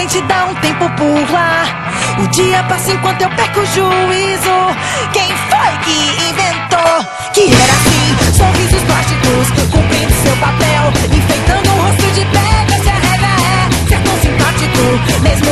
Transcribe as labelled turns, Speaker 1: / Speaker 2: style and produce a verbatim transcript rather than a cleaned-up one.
Speaker 1: gente dá um tempo por lá. O dia passa enquanto eu perco o juízo. Quem foi que inventou que era assim? Sorrisos plásticos, cumprindo seu papel, enfeitando o rosto de pega. Se a regra é ser tão simpático, mesmo